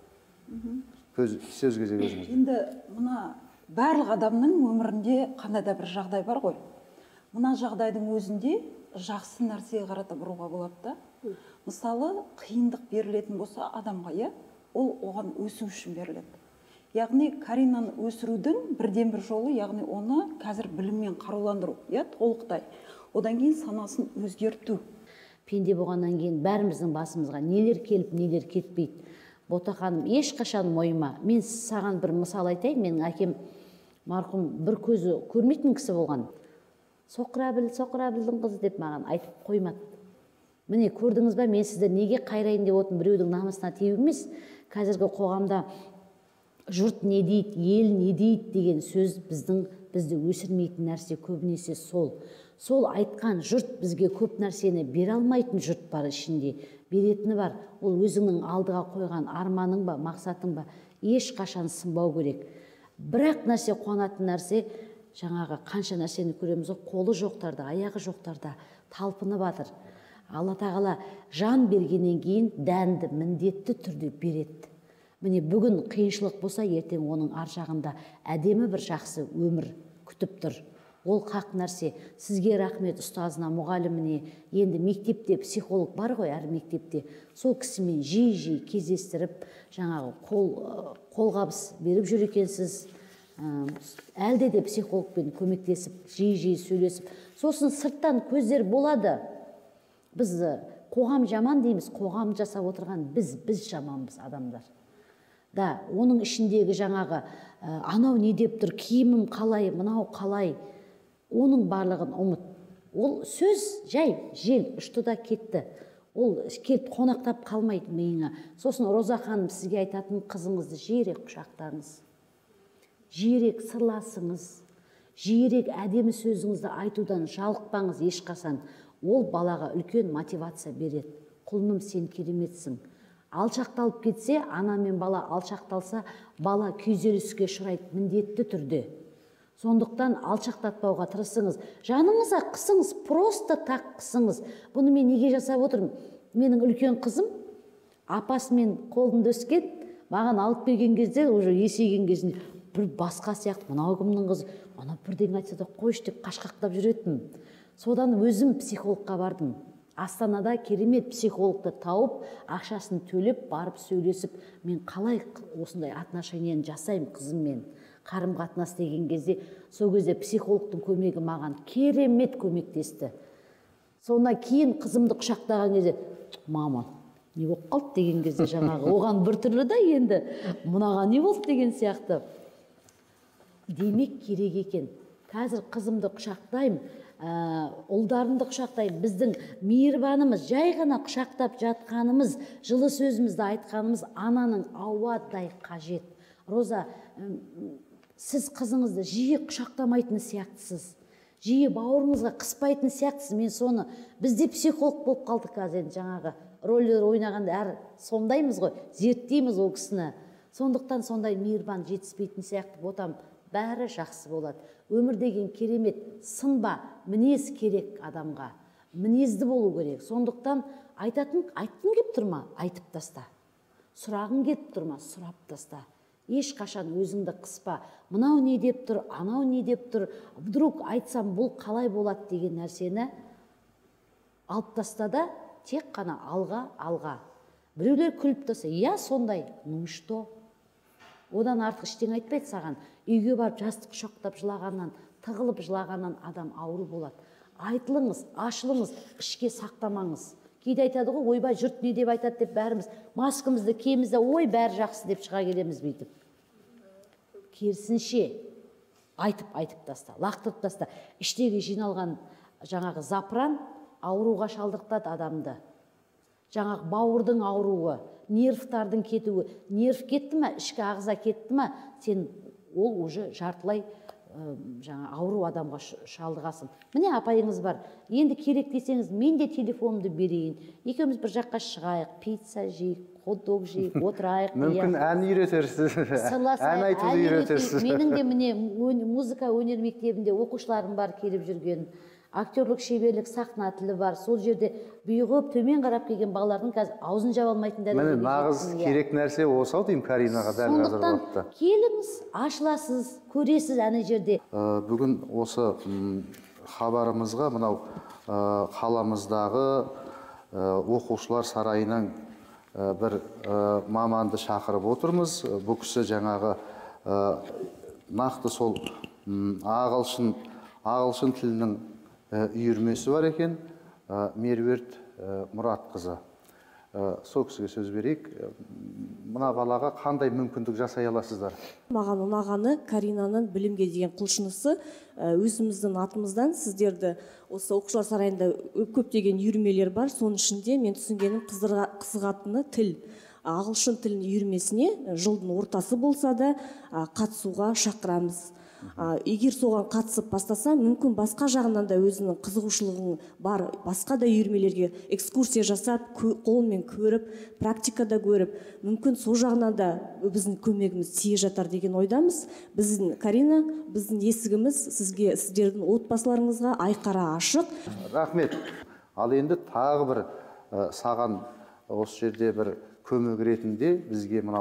Сөз кезегі өзіңіз. Енді мына барлық адамның өмірінде қандай да бір жағдай бар ғой. Мына жағдайдың өзінде жақсы нәрсеге қарата бұруға болады да. Мысалы, қиындық берілетін болса адамға, иә, ол оған өсу үшін беріледі. Яғни Каринаны өсірудің бірден бір жолы, яғни оны қазір біліммен қаруландыру, иә, толықтай. Одан кейін санасын өзгерту. Пенде болғаннан кейін бәріміздің басымызға нелер келіп, нелер кетпейді. Бота ханым, ешқашан мойыма. Мен саған бір мысал айтайын, менің әкем марқұм бір көзі көрмейтін кісі болған. Соқыра біл, соқыра білдің қызы деп маған айтып қоймады. Міне, көрдіңіз ба, мен сізді неге қайрайын деп отын біреудің намысына тиіп емес, қазіргі қоғамда жұрт не дейді, ел не дейді деген сөз біздің бізді өсірмейтін нәрсе көбінесе сол. Сол айтқан жұрт бізге көп нәрсені бере алмайтын жұрт бар ішінде. Беретіні бар. Ол өзіңнің алдыға қойған арманың ба, мақсатың ба, еш қашан сынбау керек. Бірақ нәрсе қуанатын нәрсе, жаңағы қанша нәрсені көреміз, қолы жоқтарда, аяғы жоқтарда талпынып жатыр. Алла тағала жан бергеннен кейін дәнді міндетті түрде береді. Міне бүгін қиыншылық болса, ертең оның ар жағында әдемі бір жақсы өмір күтіп тұр. Ол хақ нәрсе. Сізге рахмет, ұстазына, мұғаліміне. Енді мектепте психолог бар ғой, әр мектепте. Сол кісімен жиі-жиі кездестіріп, жаңағы қол, қолғабыс беріп жүр екенсіз. Әлде де психологпен көмектесіп, жиі-жиі сөйлесіп. Сосын сырттан көздер болады. Біз қоғам жаман дейміз, қоғам жасап отырған біз, біз жаманбыз адамдар. Да, оның ішіндегі жаңағы анау не деп тұр, киімім қалай, мынау қалай, оның барлығын ұмыт. Ол сөз жай, жел, ұшты да кетті. Ол келіп қонақтап қалмайды миыңа. Сосын Роза ханым, сізге айтатын, қызыңызды жиірек құшақтаңыз. Жиірек сырласыңыз. Жиірек әдемі сөзіңізді айтудан жалықпаңыз ешқашан. Ол балаға үлкен мотивация береді. Құлыным, сен кереметсің. Алшақталып кетсе, ана мен бала алшақталса, бала күйзеліске ұшырайды міндетті түрде. Сондықтан алшақтатпауға тырысыңыз. Жаныңызға қысыңыз, просто так қысыңыз. Бұны мен неге жасап отырмын? Менің үлкен қызым апасымен қолында өскен, маған алып берген кезде, уже есейген кезінде бір басқа сияқты, мынау кімнің қызы, ана бірдеңе айтса да қойшы деп қашқақтап жүретін. Содан өзім психологқа бардым. Астанада керемет психологты тауып, ақшасын төлеп, барып сөйлесіп, мен қалай осындай отношенияны жасаймын қызыммен, қарым қатынас деген кезде, сол кезде психологтың көмегі маған керемет көмектесті. Сонда кейін қызымды құшақтаған кезде, мама, не болып қалды деген кезде жаңағы, оған бір түрлі да енді, мынаған не болды деген сияқты. Демек керек екен. Қазір қызымды құшақтаймын, ұлдарымды құшақтаймын. Біздің мейірбанымыз, жай ғана құшақтап жатқанымыз, жылы сөзімізді айтқанымыз ананың ауадай қажет. Роза, сіз қызыңызды жиі құшақтамайтын сияқтысыз. Жиі бауырыңызға қыспайтын сияқтысыз. Мен соны, бізде психолог болып қалдық қазір, жаңағы рөлдер ойнағанда әр сомдаймыз ғой, зерттейміз ол кісіні. Сондықтан сондай мейірбан жетіспейтін сияқты ботам, бәрі жақсы болады. Өмір деген керемет, сынба, мінез керек адамға. Мінезді болу керек. Сондықтан айтатын, айтқың кеп тұрма, айтып таста. Сұрағың кеп тұрма, сұрап таста. Ешқашан өзіңді қыспа. Мынау не деп тұр, анау не деп тұр, вдруг айтсам бұл қалай болады деген нәрсені алып таста да, тек қана алға, алға. Біреулер күліп таса, я сондай, ну что? Одан артық ештеңе айтпайды саған. Үйге барып жастық құшақтап жылағаннан, тығылып жылағаннан адам ауру болады. Айтылыңыз, ашылыңыз, ішке сақтамаңыз. Кейде айтады ғой, ойбай, жұрт не деп айтады деп бәріміз маскамызды киемізді, ой, бәрі жақсы деп шыға келеміз бүйтіп. Керісінше айтып айтып таста, лақтырып таста. Іштегі жиналған жаңағы запыран ауруға шалдықтады адамды. Жаңағы бауырдың ауруы, нервтардың кетуі. Нерв кетті ме, ішкі ағза кетті ме, сен ол уже жартылай жаңа ауру адамға шалдығасың. Міне апайыңыз бар. Енді керек десеңіз, мен де телефонымды берейін. Екеуміз бір жаққа шығайық, пицца жейік, хот-дог жейік, отырайық. Мүмкін ән үйретерсіз, ән айтуды үйретерсіз. Менің де міне музыка өнер мектебінде оқушыларым бар келіп жүрген. Актерлік шеберлік, сахна тілі бар. Сол жерде бұйығып, төмен қарап келген балалардың қазір аузын жаба алмайтын дәрежеге жеткен. Міне нағыз керек нәрсе осы-ау деймін Каринаға дәл қазір уақытта. Сондықтан келіңіз, ашыласыз, көресіз ана жерде. Бүгін осы хабарымызға мынау қаламыздағы оқушылар сарайынан бір маманды шақырып отырмыз. Бұл кісі жаңағы нақты сол ағылшын ағылшын тілінің үйірмесі бар екен, Меруерт Мұратқызы. Сол кісіге сөз берейік. Мына балаға қандай мүмкіндік жасай аласыздар? Маған ұнағаны Каринаның білімге деген құлшынысы. Өзіміздің атымыздан сіздерді осы оқушылар сарайында көптеген үйірмелер бар. Соның ішінде мен түсінгенім қызығатыны тіл. Ағылшын тілінің үйірмесіне жылдың ортасы болса да қатысуға шақырамыз. Егер соған қатысып бастаса, мүмкін басқа жағынан да өзінің қызығушылығың бар, басқа да үйірмелерге экскурсия жасап, қолмен көріп, практикада көріп, мүмкін сол жағынан да біздің көмегіміз тие жатар деген ойдамыз. Біздің Карина, біздің есігіміз сізге, сіздердің отбасыларыңызға айқара ашық. Рахмет. Ал енді тағы бір саған осы жерде бір көмек ретінде бізге мынау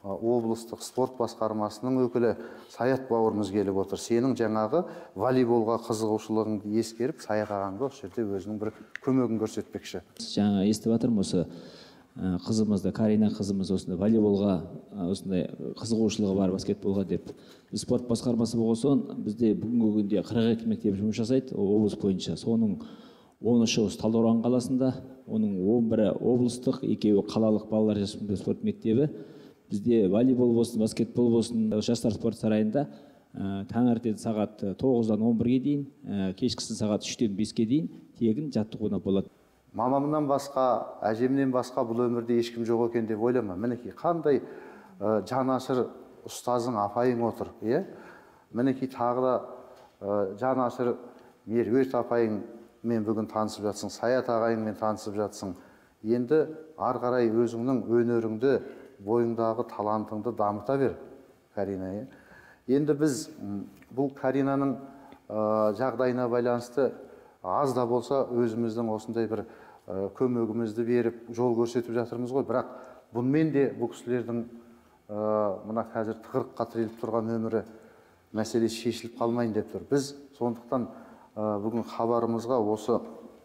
облыстық спорт басқармасының өкілі Саят бауырымыз келіп отыр. Сенің жаңағы волейболға қызығушылығыңды ескеріп, Саят ағаңды осы жерде өзінің бір көмегін көрсетпекші. Жаңа естіп жатырмын, осы қызымызды, Карина қызымыз осындай волейболға осындай қызығушылығы бар, баскетболға деп. Біз спорт басқармасы болған, бізде бүгінгі күнде қырық екі мектеп жұмыс жасайды облыс бойынша. Соның он үші осы Талдықорған қаласында, оның он бірі облыстық, екеуі қалалық балалар жасөспірімдер спорт мектебі. Бізде волейбол болсын, баскетбол болсын, жастар спорт сарайында таңертең сағат тоғыздан он бірге дейін, кешкісін сағат үштен беске дейін тегін жаттығуына болады. Мамамнан басқа, әжемнен басқа бұл өмірде ешкім жоқ екен деп ойлама. Мінекей қандай жанашыр ұстазың, апайың отыр, е? Мінекей тағы да жанашыр Меруерт апайыңмен бүгін танысып жатсың, Саят ағайыңмен танысып жатсың. Енді ары қарай өзіңнің өнеріңді, бойыңдағы талантыңды дамыта бер, Карина. Енді біз бұл Каринаның жағдайына байланысты аз да болса өзіміздің осындай бір көмегімізді беріп, жол көрсетіп жатырмыз ғой. Бірақ бұнымен де бұл кісілердің мына қазір тығырыққа тіреліп тұрған өмірі мәселесі шешіліп қалмайын деп тұр. Біз сондықтан бүгін хабарымызға осы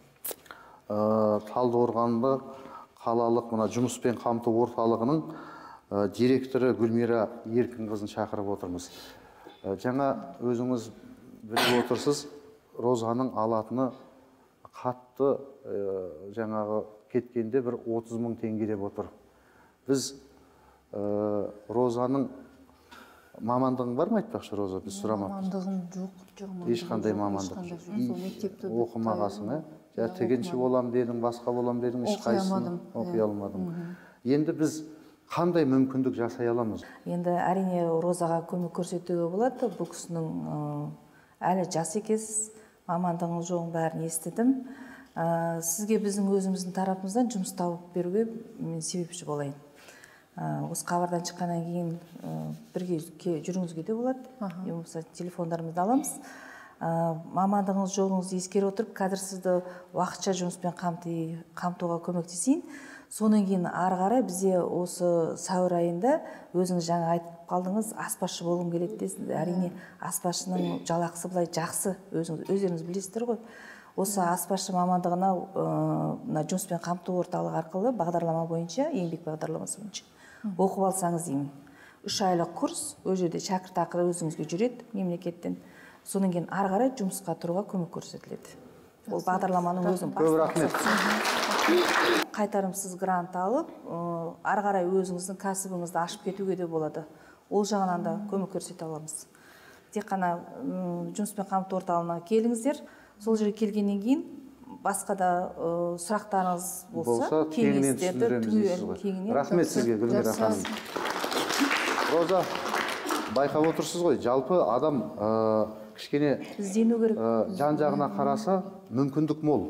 Талдықорғанды қалалық мына жұмыспен қамту орталығының директоры Гүлмира Еркінқызын шақырып отырмыз. Жаңа өзіңіз біліп отырсыз, Розаның алатыны қатты жаңағы кеткенде бір отыз мың теңге деп отыр. Біз Розаның мамандығың бар ма айтпақшы, Роза? Біз сұрамаппыз. Мамандығым жоқ. Ешқандай мамандық. Оқымағасың, ә? Тігінші болам дедің, басқа болам дедің, ешқайсысын оқи алмадым. Енді біз қандай мүмкіндік жасай аламыз? Енді әрине Розаға көмек көрсетуге болады. Бұл кісінің әлі жас екенсіз, мамандығыңыз жоғын бәрін естідім. Сізге біздің өзіміздің тарапымыздан жұмыс тауып беруге мен себепші болайын. Осы хабардан шыққаннан кейін бірге жүріңізге де болады. Болмаса телефондарымызды аламыз. Мамандығыңыз жоғыңызды ескере отырып, қазір сізді уақытша жұмыспен қамтуға көмектесейін. Сонан кейін ары қарай бізде осы сәуір айында өзіңіз жаңа айтып қалдыңыз, аспазшы болғым келеді десіз. Әрине аспазшының жалақысы былай жақсы, өздеріңіз білесіздер ғой. Осы аспазшы мамандығына жұмыспен қамту орталығы арқылы бағдарлама бойынша, еңбек бағдарламасы бойынша оқып алсаңыз деймін. Үш айлық курс, ол жерде шәкіртақы өзіңізге жүреді мемлекеттен. Сонан кейін ары қарай жұмысқа тұруға көмек көрсетіледі. Ол бағдарламаның өзін көп рахмет. Қайтарымсыз грант алып, ары қарай өзіңіздің кәсібіңізді ашып кетуге де болады. Ол жағынан да көмек көрсете аламыз. Тек қана жұмыспен қамту орталығына келіңіздер. Сол жерге келгеннен кейін басқа да сұрақтарыңыз болса, кеңестерді түгел. Рахмет сізге, Гүлмира ханым. Роза, байқап отырсыз ғой, жалпы адам кішкене іздену керек. Жан жағына қараса, мүмкіндік мол.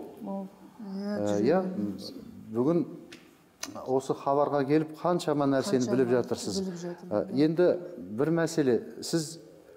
Бүгін осы хабарға келіп қаншама нәрсені біліп жатырсыз. Енді бір мәселе, сіз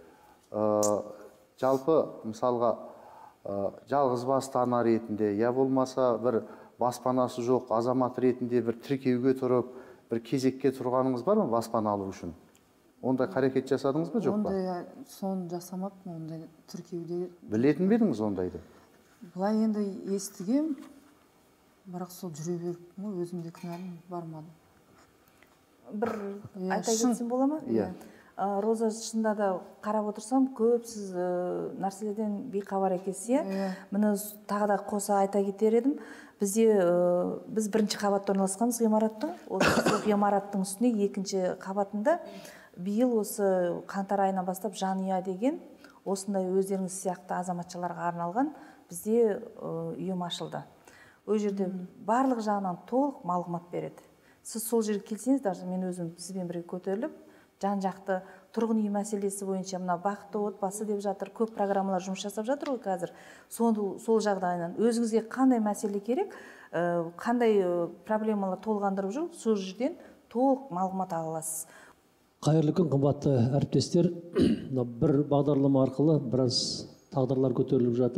жалпы мысалға жалғыз басты ана ретінде, я болмаса бір баспанасы жоқ азамат ретінде бір тіркеуге тұрып, бір кезекке тұрғаныңыз бар ма баспана алу үшін? Ондай қарекет жасадыңыз ба, жоқ па? Ондай соны жасамаппын, ондай тіркеуде. Білетін бе едіңіз ондайды? Бұлай енді естігем, бірақ сол жүре беріп, өзімде кінәлім бармады. Бір айта кетсем бола ма? Роза, шында да қарап отырсам, көп сіз нәрселерден бейхабар екенсіз. Мені тағы да қоса айта кетер едім. Бізде біз бірінші қабатта орналасқанбыз ғимараттың. Осы ғимараттың үстіне екінші қабатында биыл осы қаңтар айынан бастап жанұя деген осындай өздеріңіз сияқты азаматшаларға арналған бізде ұйым ашылды. Ол жерде барлық жағынан толық мағлұмат береді. Сіз сол жерге келсеңіз, даже мен өзім сізбен бірге көтеріліп, жан жақты тұрғын үй мәселесі бойынша мына бақытты отбасы деп жатыр, көп программалар жұмыс жасап жатыр ғой қазір. Сол жағдайынан өзіңізге қандай мәселе керек, қандай проблемалар толғандырып жүр, сол жерден толық мағлұмат ала аласыз. Қайырлы күн, қымбатты әріптестер. Бір бағдарлама арқылы біраз тағдырлар көтеріліп жатыр.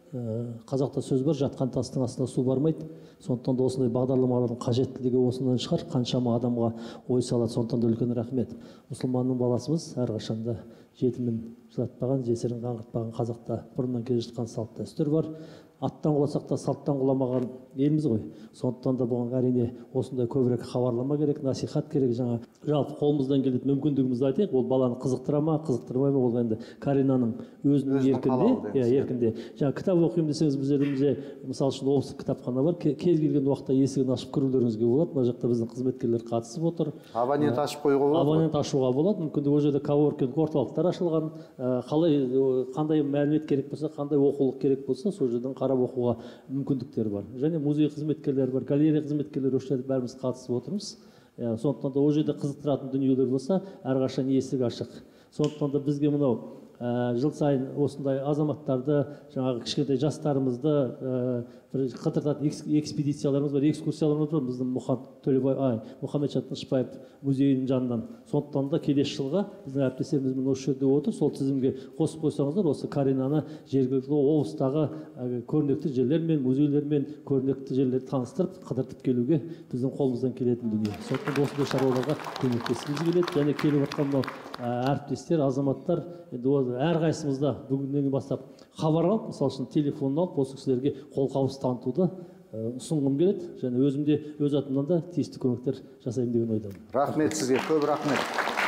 қазақта сөз бар, жатқан тастың астына су бармайды. Сондықтан да осындай бағдарламалардың қажеттілігі осынан шығар, қаншама адамға ой салады. Сондықтан да үлкен рахмет. Мұсылманның баласымыз әрқашанда жетімін жылатпаған, жесірін қаңғытпаған. қазақта бұрыннан келе жатқан салт дәстүр бар. Аттан құласақ та салттан құламаған елміз ғой. Сондықтан да бұған әрине осындай көбірек хабарлама керек, насихат керек. Жаңа жалпы қолымыздан келетін мүмкіндігімізді айтайық. Ол баланы қызықтыра ма, қызықтырмай ма, ол енді Каринаның өзінің еркінде, иә, еркінде. Жаңа кітап оқимын десеңіз, біздерімізде мысалы үшін облыстық кітапхана бар. Кез келген уақытта есігін ашып кірулеріңізге болады. Мына жақта біздің қызметкерлер қатысып отыр. Абонент ашып қоюға болады. Абонент ашуға болады. Мүмкін ол жерде коворкинг орталықтар ашылған. Қалай, қандай мәлімет керек болса, қандай оқулық керек болса, сол жерден қарап оқуға мүмкіндіктер бар. Және музей қызметкерлері бар, галерея қызметкерлері осы жерде бәріміз қатысып отырмыз. Сондықтан да ол жерде қызықтыратын дүниелер болса, әрқашан есік ашық. Сондықтан да бізге мынау жыл сайын осындай азаматтарды, жаңағы кішкентай жастарымызды қыдыртатын экспедицияларымыз бар, экскурсияларымыз бар. Біздің Мұхан Төлебай, ай, Мұхамеджан Тынышпаев музейінің жанынан. Сондықтан да келесі жылға біздің әріптестеріміз осы жерде отыр. Сол тізімге қосып қойсаңыздар, осы Каринаны жергілікті облыстағы көрнекті жерлер мен музейлер мен көрнекті жерлерді таныстырып, қыдыртып келуге біздің қолымыздан келетін дүние. Сондықтан осындай шаруаларға көмектескіміз келеді. Және келіп жатқан мынау әріптестер, азаматтар, енді әрқайсымызда бүгіннен бастап хабар алып, мысалы үшін телефон алып, осы кісілерге қолқабыс танытуды ұсынғым келеді. Және өзімде өз атымнан да тиісті көмектер жасаймын деген ойдамын. Рахмет сізге, көп рахмет.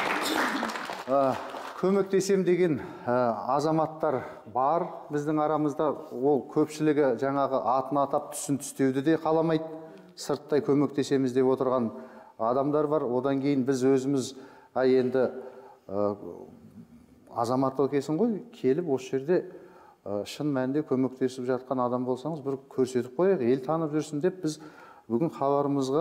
Көмектесем деген азаматтар бар біздің арамызда. Ол көпшілігі жаңағы атын атап түсін түстеуді де қаламайды. Сырттай көмектесеміз деп отырған адамдар бар. Одан кейін біз өзіміз енді азаматтық екенсің ғой, келіп осы жерде шын мәнінде көмектесіп жатқан адам болсаңыз, бір көрсетіп қояйық, ел танып жүрсін деп біз бүгін хабарымызға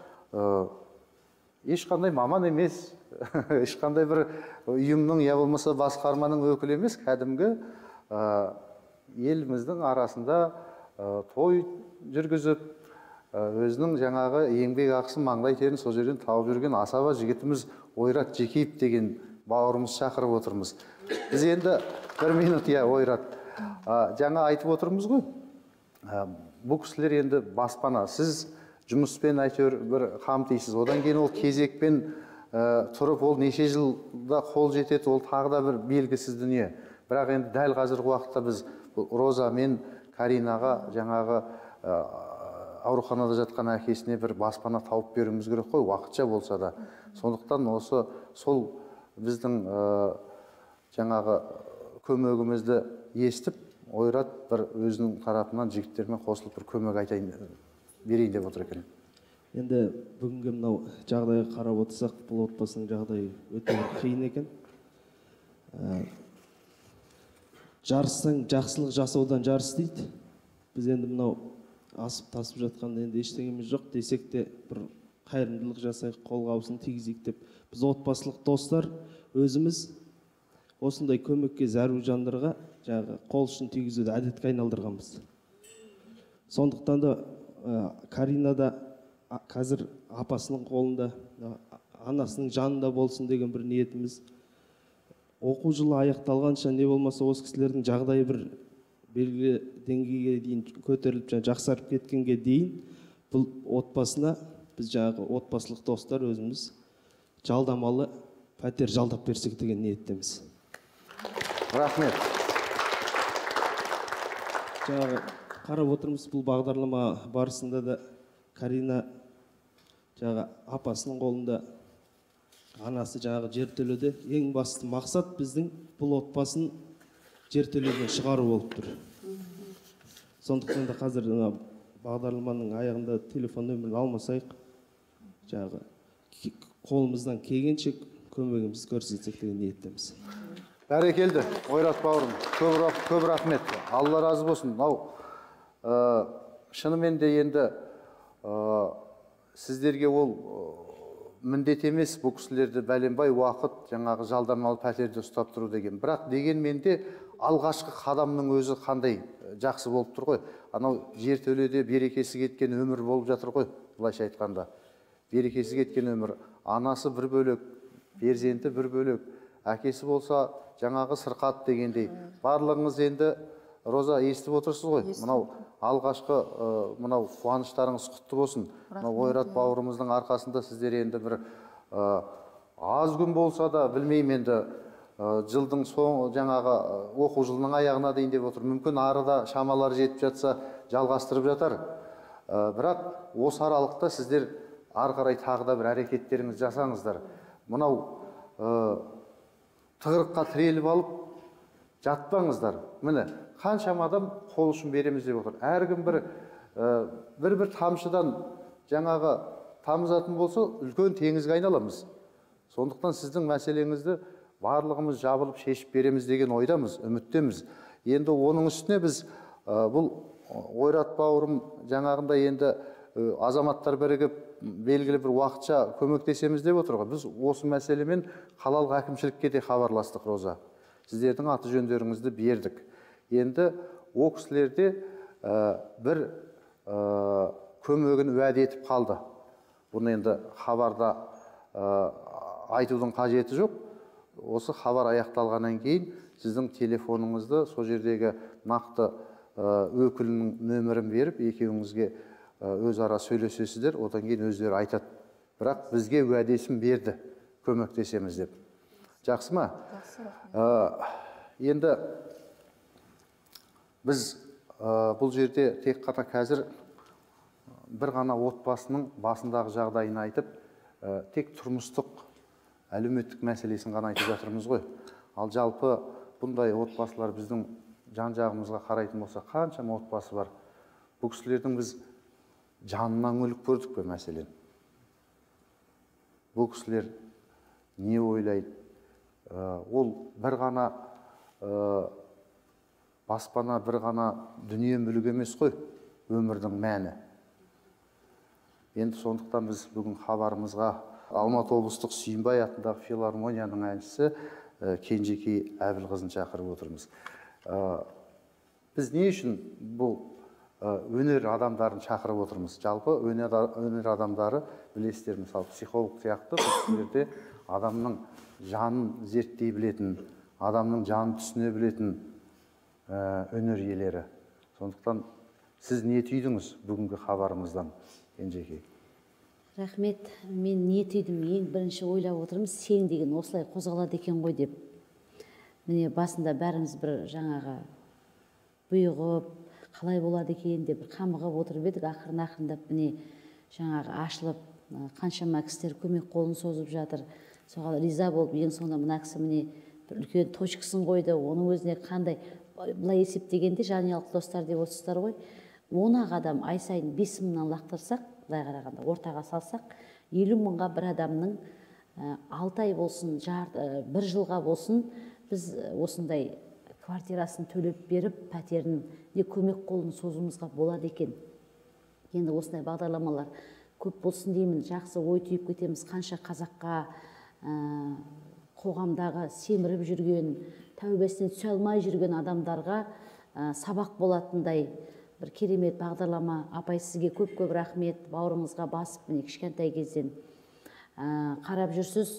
ешқандай маман емес, ешқандай бір ұйымның, я болмаса басқарманың өкілі емес, кәдімгі еліміздің арасында той жүргізіп, өзінің жаңағы еңбек ақысын, маңдай терін сол жерден тауып жүрген асаба жігітіміз Ойрат Жекеев деген бауырымыз шақырып отырмыз. Біз енді бір минут, я Ойрат, жаңа айтып отырмыз ғой, бұл кісілер енді баспана, сіз жұмыспен әйтеуір бір қамтисыз, одан кейін ол кезекпен тұрып, ол неше жылда қол жетеді, ол тағы да бір белгісіз дүние. Бірақ енді дәл қазіргі уақытта біз Роза мен Каринаға жаңағы ауруханада жатқан әкесіне бір баспана тауып беруіміз керек қой, уақытша болса да. Сондықтан осы сол біздің жаңағы көмегімізді естіп, Ойрат бір өзінің тарапынан жігіттермен қосылып бір көмек айтайын берейін деп отыр екен. Енді бүгінгі мынау жағдайға қарап отырсақ, бұл отбасының жағдайы өте қиын екен. Жарыстың жақсылық жасаудан жарыс дейді. Біз енді мынау асып тасып жатқанда енді ештеңеміз жоқ десек те бір қайырымдылық жасайық, қолғабысын тигізейік деп. Біз отбасылық достар өзіміз осындай көмекке зәру жандарға жаңағы қол ұшын тигізуді әдетке айналдырғанбыз. Сондықтан да Карина да қазір апасының қолында, анасының жанында болсын деген бір ниетіміз. Оқу жылы аяқталғанша не болмаса осы кісілердің жағдайы бір белгілі деңгейге дейін көтеріліп, жақсарып кеткенге дейін бұл отбасына біз жаңағы отбасылық достар өзіміз жалдамалы пәтер жалдап берсек деген ниеттеміз. Рахмет. Жаңағы қарап отырмыз, бұл бағдарлама барысында да Карина жаңағы апасының қолында, анасы жаңағы жертөледе. Ең басты мақсат біздің бұл отбасын жертөледен шығару болып тұр. Сондықтан да қазір бағдарламаның аяғында телефон нөмірін алмасайық, жаңағы қолымыздан келгенше көмегімізді көрсетсек деген ниеттеміз. Бәрекелді, Ойрат бауырым, көп рахмет. Алла разы болсын. Шынымен де енді сіздерге ол міндет емес, бұл кісілерді бәленбай уақыт жаңағы жалдамалы пәтерде ұстап тұру деген. Бірақ дегенмен де алғашқы қадамның өзі қандай жақсы болып тұр ғой. Анау жертөледе берекесі кеткен өмір болып жатыр ғой, былайша айтқанда. Берекесі кеткен өмір. Анасы бір бөлек, перзенті бір бөлек, әкесі болса жаңағы сырқат дегендей. Барлығыңыз енді Роза, естіп отырсыз ғой? Мынау алғашқы мынау қуаныштарыңыз құтты болсын. Мынау Ойрат бауырымыздың арқасында сіздер енді бір аз күн болса да, білмеймін енді жылдың соң жаңағы оқу жылының аяғына дейін деп отыр. Мүмкін арыда шамалар жетіп жатса жалғастырып жатар. Бірақ осы аралықта сіздер ары қарай тағы да бір әрекеттеріңіз жасаңыздар. Мынау тығырыққа тіреліп алып жатпаңыздар. Міне, қаншама адам қол ұшын береміз деп отыр. Әркім бір бір-бір тамшыдан жаңағы тамызатын болса, үлкен теңізге айналамыз. Сондықтан сіздің мәселеңізді барлығымыз жабылып шешіп береміз деген ойдамыз, үміттеміз. Енді оның үстіне біз бұл Ойрат бауырым жаңағында енді азаматтар бірігіп белгілі бір уақытша көмектесеміз деп отыр ғой. Біз осы мәселемен қалалық әкімшілікке де хабарластық, Роза. Сіздердің аты жөндеріңізді бердік. Енді о кісілерде бір көмегін уәде етіп қалды. Бұны енді хабарда айтудың қажеті жоқ. Осы хабар аяқталғаннан кейін сіздің телефоныңызды сол жердегі нақты өкілінің нөмірін беріп, екеуіңізге өзара сөйлесесіздер, одан кейін өздері айтады. Бірақ бізге уәдесін берді, көмектесеміз деп. Жақсы ма? Енді біз бұл жерде тек қана қазір бір ғана отбасының басындағы жағдайын айтып, тек тұрмыстық әлеуметтік мәселесін ғана айтып жатырмыз ғой. Ал жалпы бұндай отбасылар біздің жан-жағымызға қарайтын болса, қаншама отбасы бар. Бұл кісілердің біз жанынан өліп көрдік пе мәселен? Бұл кісілер не ойлайды? Ол бір ғана баспана, бір ғана дүние мүлік емес қой, өмірдің мәні. Енді сондықтан біз бүгін хабарымызға Алматы облыстық Сүйінбай атындағы филармонияның әншісі Кенжекей Әбілқызын шақырып отырмыз. Біз не үшін бұл өнер адамдарын шақырып отырмыз? Жалпы өнер адамдары, білесіздер, мысалы психолог сияқты, бұл адамның жанын зерттей білетін, адамның жанын түсіне білетін өнер иелері. Сондықтан сіз не түйдіңіз бүгінгі хабарымыздан, Кенжекей? Рахмет, мен не түйдім, ең бірінші ойлап отырмыз, сен деген осылай қозғалады екен ғой деп. Міне басында бәріміз бір жаңағы бұйығып, қалай болады екен деп қамығып отырып едік, ақырын ақырындап міне жаңағы ашылып, қаншама кісілер көмек қолын созып жатыр. Соған риза болып, ең соңында мына кісі міне бір үлкен точкасын қойды. Оның өзіне қандай, былай есептегенде жанұялық достар деп отырсыздар ғой. он адам ай сайын бес мыңнан лақтырсақ, былай қарағанда ортаға салсақ, елу мыңға бір адамның алты ай болсын, бір жылға болсын, біз осындай квартирасын төлеп беріп, пәтерін көмек қолын созуымызға болады екен. Енді осындай бағдарламалар көп болсын деймін, жақсы ой түйіп кетеміз. Қанша қазаққа қоғамдағы семіріп жүрген, тәубесінен түсе алмай жүрген адамдарға сабақ болатындай бір керемет бағдарлама. Апай, сізге көп-көп рахмет. Бауырыңызға басып, міне кішкентай кезден қарап жүрсіз.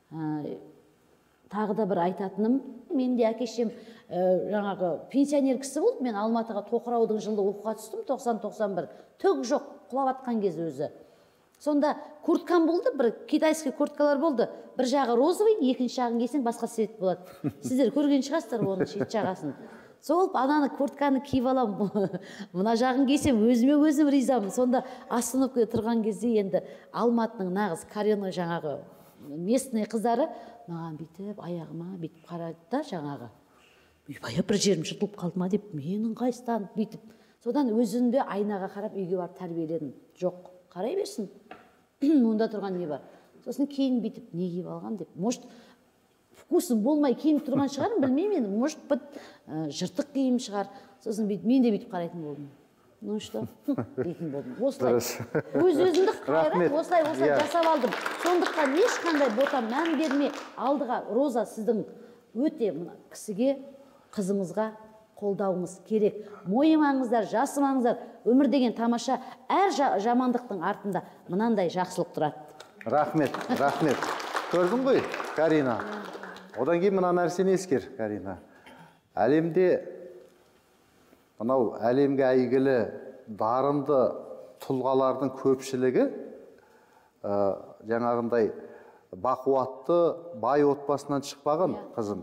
Тағы да бір айтатыным, мен де әкешем жаңағы пенсионер кісі болды. Мен Алматыға Тоқыраудың жылы оқуға түстім, тоқсан тоқсан бір. Түк жоқ, құлап атқан кез өзі. Сонда курткам болды, бір китайский курткалар болды. Бір жағы розовый, екінші жағын кисең басқа цвет болады. Сіздер көрген шығарсыздар оның шет жағасын. Сол ананы куртканы киіп аламын. Мына жағын кисем өзіме өзім ризамын. Сонда остановкада тұрған кезде енді Алматының нағыз коренной жаңағы местный қыздары маған бүйтіп аяғыма бүйтіп қарады да жаңағы. Баяу бір жерім жыртылып қалды ма деп, менің қайсыдан бүйтіп. Содан өзімде айнаға қарап үйге барып тәрбиеледім. Жоқ, қарай берсін. Онда тұрған не бар? Сосын кейін бүйтіп не киіп алған деп. Может, вкусым болмай киініп тұрған шығарым, білмеймін енді. Может, бір жыртық киім шығар. Сосын мен де бүйтіп қарайтын болдым. Ну что? Дейтін болдым. Осылай. Өз-өзімді қайрап, осылай-осылай жасап алдым. Сондықтан ешқандай бота мән берме. Алдыға Роза сіздің өте кісіге, қызыңызға қолдауыңыз керек. Мойымаңыздар, жасымаңыздар. Өмір деген тамаша. Әр жамандықтың артында мынандай жақсылық тұрады. Рахмет, рахмет. Көрдің ғой, Карина? Одан кейін мына нәрсені ескер, Карина. Әлемде мынау әлемге әйгілі дарынды тұлғалардың көпшілігі жаңағындай бақуатты бай отбасынан шықпаған, қызым.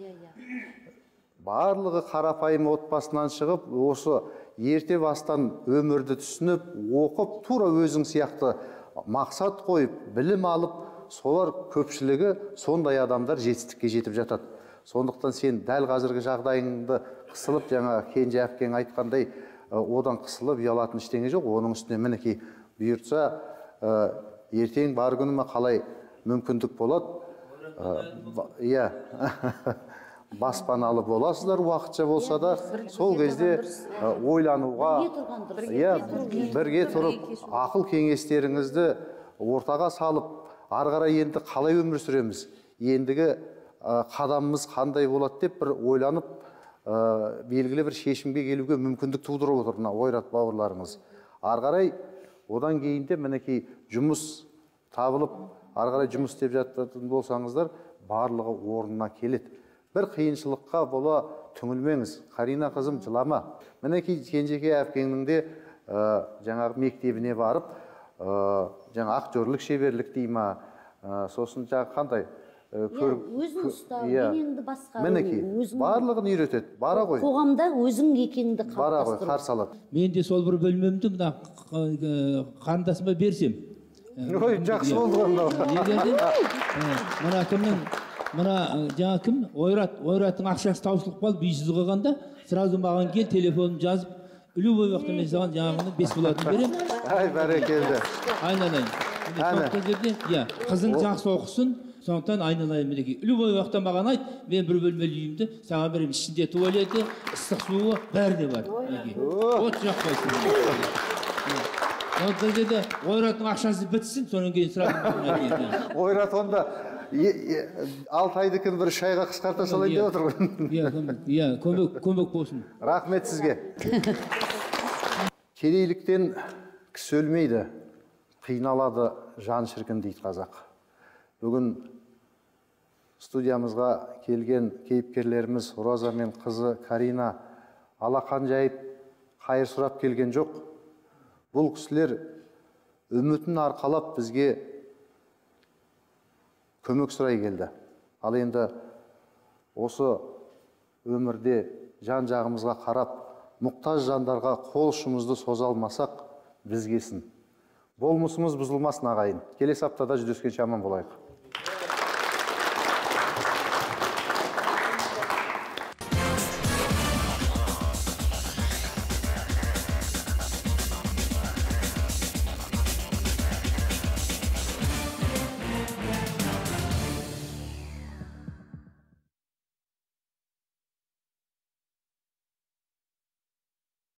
Барлығы қарапайым отбасынан шығып, осы ерте бастан өмірді түсініп, оқып, тура өзің сияқты мақсат қойып, білім алып, солар көпшілігі сондай адамдар жетістікке жетіп жатады. Сондықтан сен дәл қазіргі жағдайыңды қысылып, жаңа Кенже әпкең айтқандай, одан қысылып ұялатын ештеңе жоқ. Оның үстіне мінекей бұйыртса, ертең бар күніме қалай мүмкіндік болады. Иә, баспаналы боласыздар уақытша болса да, сол кезде ойлануға, бірге тұрып, ақыл кеңестеріңізді ортаға салып, ары қарай енді қалай өмір сүреміз, ендігі қадамымыз қандай болады деп бір ойланып, белгілі бір шешімге келуге мүмкіндік тудырып отыр мына ойрат бауырларыңыз. Ары қарай одан кейін де мінекей жұмыс табылып, ары қарай жұмыс істеп жататын болсаңыздар, барлығы орнына келеді. Бір қиыншылыққа бола түңілмеңіз. Карина қызым, жылама. Мінекей Кенжеке әпкеңнің де жаңағы мектебіне барып, жаңа актерлік шеберлік дей ма, сосын жаңа қандай өзін ұстау, денеңді басқару, мінекей барлығын үйретеді. Бара ғой. Қоғамда өзің екеніңді қалыптастыру. Бара ғой, қарсы алады. Мен де сол бір бөлмемді мына қарындасыма берсем. Ой, жақсы болды ғой. Мына кімнің, мына жаңа кім? Ойрат, ойраттың ақшасы таусылып қалып, бес жүз қойғанда, сразу маған кел, телефонын жазып, любой уақытта мен саған жаңағыны бес болатын берем. Ай, бәрекелді. Айналайын. Қызың жақсы оқысын, сондықтан айналайын мінекей. Любой уақытта маған айт, мен бір бөлмелі үйімді саған берем. Ішінде туалеті, ыстық суы бәрі де бар. От жақпайсың. Сондықтан деді, ойраттың ақшасы бітсін, сонан кейін сұрадым. Ойрат онда Алтайдікін бір шайға қысқарта салайын деп отыр. Иә, көмек болсын. Рахмет сізге. Кедейліктен кісі өлмейді, қиналады жан шіркін дейді қазақ. Бүгін студиямызға келген кейіпкерлеріміз Роза мен қызы Карина алақан жайып қайыр сұрап келген жоқ. Бұл кісілер үмітін арқалап бізге көмек сұрай келді. Ал енді осы өмірде жан жағымызға қарап, мұқтаж жандарға қол ұшымызды соза алмасақ, бізгесін. Болмысымыз бұзылмасын ағайын. Келесі аптада жүздескенше аман болайық.